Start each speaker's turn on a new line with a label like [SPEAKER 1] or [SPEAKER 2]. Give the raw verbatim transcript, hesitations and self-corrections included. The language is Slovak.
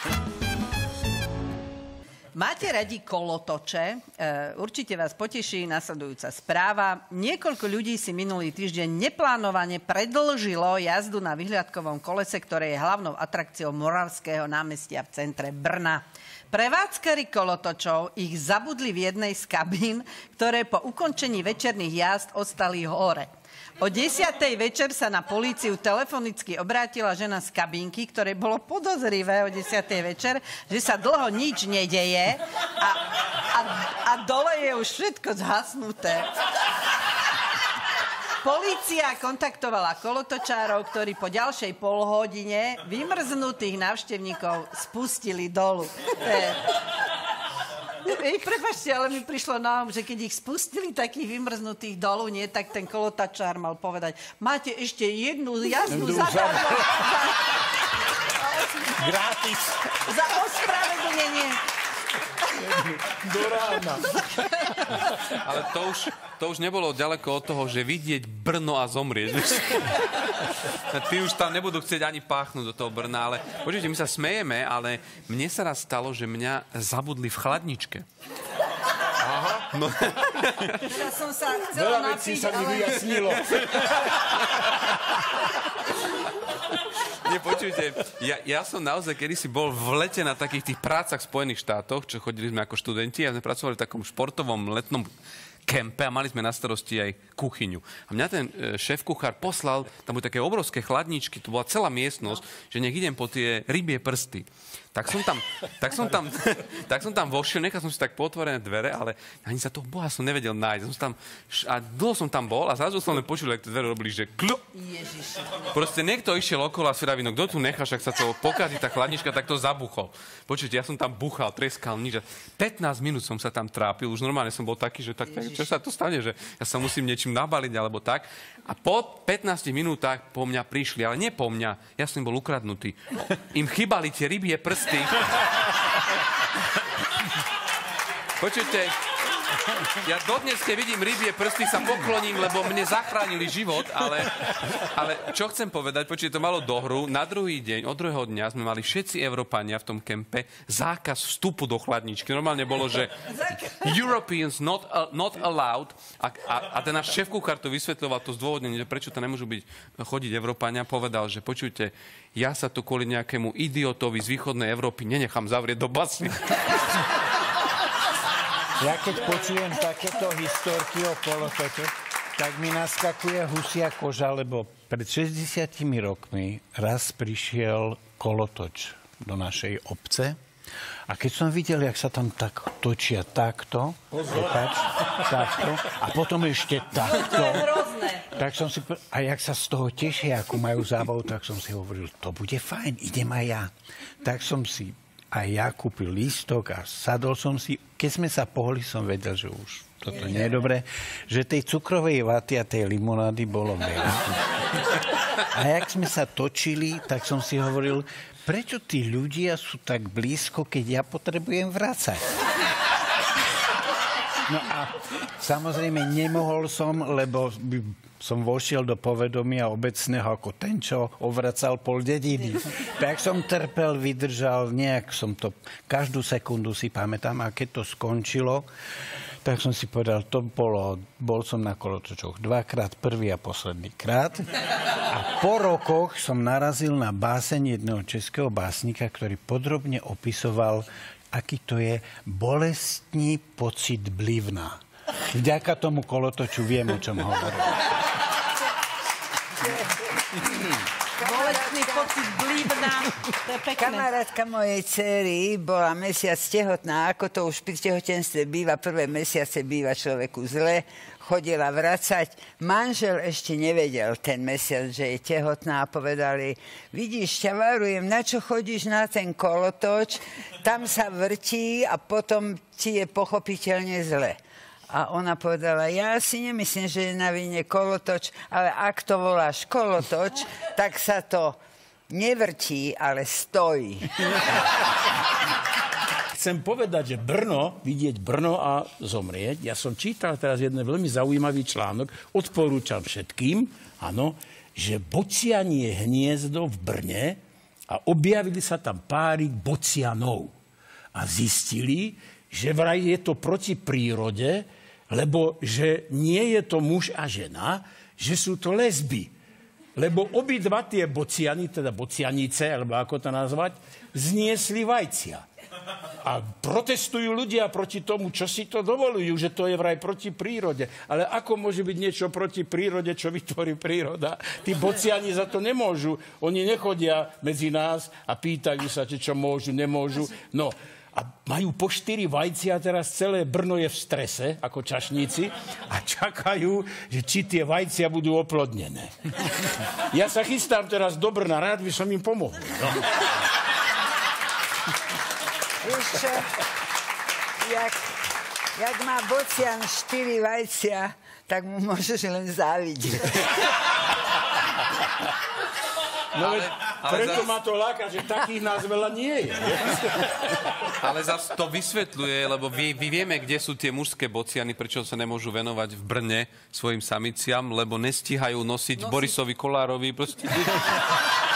[SPEAKER 1] Máte radi kolotoče? Určite vás poteší nasledujúca správa. Niekoľko ľudí si minulý týždeň neplánovane predĺžilo jazdu na vyhliadkovom kolese, ktoré je hlavnou atrakciou Moravského námestia v centre Brna. Prevádzkari kolotočov ich zabudli v jednej z kabín, ktoré po ukončení večerných jazd ostali hore. O desiatej večer sa na políciu telefonicky obrátila žena z kabínky, ktoré bolo podozrivé o desiatej večer, že sa dlho nič nedeje a, a, a dole je už všetko zhasnuté. Polícia kontaktovala kolotočárov, ktorí po ďalšej polhodine vymrznutých návštevníkov spustili dolu. Ej, prepáčte, ale mi prišlo na um, že keď ich spustili takých vymrznutých dolu, nie, tak ten kolotočár mal povedať, máte ešte jednu jazdu zadarmo.
[SPEAKER 2] Gratis.
[SPEAKER 1] Za ospravedlnenie.
[SPEAKER 2] Do rána.
[SPEAKER 3] Ale to už, to už nebolo ďaleko od toho, že vidieť Brno a zomrieť. Tí už tam nebudú chcieť ani páchnúť do toho Brna, ale počujte, my sa smejeme, ale mne sa raz stalo, že mňa zabudli v chladničke. Aha. No.
[SPEAKER 1] Teraz som sa chcela
[SPEAKER 2] Veľa
[SPEAKER 1] napiť,
[SPEAKER 2] vecí sa mi
[SPEAKER 1] ale...
[SPEAKER 2] vyjasnilo.
[SPEAKER 3] Nie, počujte, ja, ja som naozaj kedysi bol v lete na takých tých prácach v Spojených štátoch, čo chodili sme ako študenti a sme pracovali v takom športovom letnom kempe a mali sme na starosti aj kuchyňu. A mňa ten e, šéf-kuchár poslal, tam boli také obrovské chladničky, to bola celá miestnosť, že nech idem po tie rybie prsty. Tak som tam, tak som tam, tak som tam vošiel, nechal som si tak potvorené dvere, ale ani sa toho boha som nevedel nájsť. Som tam, a dlho som tam bol a zrazu som len počul, jak tie dvere robili, že kľu.
[SPEAKER 1] Ježiš.
[SPEAKER 3] Proste niekto išiel okolo a si vraví, no kto tu nechá, však sa to pokazí, tá chladnička, tak to zabuchol. Počujte, ja som tam buchal, treskal, nič. pätnásť minút som sa tam trápil, už normálne som bol taký, že tak, tak čo sa to stane, že ja sa musím niečím nabaliť alebo tak. A po pätnástich minútach po mňa prišli, ale nie po mňa, ja som bol ukradnutý. Im chýbali tie rybie prsty. Počujte, ja dodnes, keď vidím rybie prsty, sa pokloním, lebo mne zachránili život, ale, ale čo chcem povedať, počujte, to malo dohru. Na druhý deň, od druhého dňa sme mali všetci Európania v tom kempe zákaz vstupu do chladničky. Normálne bolo, že Europeans not, uh, not allowed. A, a, a ten náš šéf-kuchár to vysvetľoval, to zdôvodnenie, že prečo to nemôžu byť, chodiť Európania, povedal, že počujte, ja sa tu kvôli nejakému idiotovi z východnej Európy nenechám zavrieť do basy.
[SPEAKER 4] Ja keď počujem takéto historky o kolotočoch, tak mi naskakuje husia koža, lebo pred šesťdesiatimi rokmi raz prišiel kolotoč do našej obce a keď som videl, jak sa tam tak točia takto, prepáč, takto, a potom ešte takto, tak som si, a jak sa z toho tešia, akú majú zábavu, tak som si hovoril, to bude fajn, idem aj ja. Tak som si a ja kúpil lístok a sadol som si. Keď sme sa pohli, som vedel, že už toto nie je dobré, že tej cukrovej vaty a tej limonády bolo veľa. A jak sme sa točili, tak som si hovoril, prečo tí ľudia sú tak blízko, keď ja potrebujem vracať? No a samozrejme nemohol som, lebo som vošiel do povedomia obecného ako ten, čo ovracal pol dediny. Tak som trpel, vydržal, nejak som to, každú sekundu si pamätám, a keď to skončilo, tak som si povedal, to bolo, bol som na kolotočoch dvakrát, prvý a posledný krát. A po rokoch som narazil na báseň jedného českého básnika, ktorý podrobne opisoval, aký to je bolestný pocit blivna. Vďaka tomu kolotoču viem, o čom hovorím.
[SPEAKER 1] Bolestný pocit blívna. To je pekné.
[SPEAKER 5] Kamarátka mojej dcery bola mesiac tehotná. Ako to už pri tehotenstve býva, prvé mesiace býva človeku zle. Chodila vracať. Manžel ešte nevedel ten mesiac, že je tehotná, a povedali, vidíš, ťa varujem, na čo chodíš na ten kolotoč, tam sa vrtí a potom ti je pochopiteľne zle. A ona povedala, ja si nemyslím, že je na vine kolotoč, ale ak to voláš kolotoč, tak sa to nevrtí, ale stojí.
[SPEAKER 2] Chcem povedať, že Brno, vidieť Brno a zomrieť. Ja som čítal teraz jeden veľmi zaujímavý článok, odporúčam všetkým, áno, že bocianie hniezdo v Brne A objavili sa tam páry bocianov. A zistili, že vraj je to proti prírode, lebo že nie je to muž a žena, že sú to lesby. Lebo obidva tie bociany, teda bocianice, alebo ako to nazvať, zniesli vajcia. A protestujú ľudia proti tomu, čo si to dovolujú, že to je vraj proti prírode. Ale ako môže byť niečo proti prírode, čo vytvorí príroda? Tí bociani za to nemôžu. Oni nechodia medzi nás a pýtajú sa, čo môžu, nemôžu. No, a majú po štyri vajcia, teraz celé Brno je v strese, ako čašníci, a čakajú, že či tie vajcia budú oplodnené. Ja sa chystám teraz do Brna, rád by som im pomohol. No.
[SPEAKER 5] Vieš čo, jak, jak má bocian štyri vajcia, tak mu môžeš len závidieť.
[SPEAKER 2] No
[SPEAKER 3] ale,
[SPEAKER 2] veď,
[SPEAKER 3] ale
[SPEAKER 2] preto
[SPEAKER 3] zas...
[SPEAKER 2] ma to láka, že takých nás veľa nie je.
[SPEAKER 3] Ale zase to vysvetľuje, lebo vy, vy vieme, kde sú tie mužské bociany, prečo sa nemôžu venovať v Brne svojim samiciam, lebo nestíhajú nosiť Nosi... Borisovi Kolárovi proste.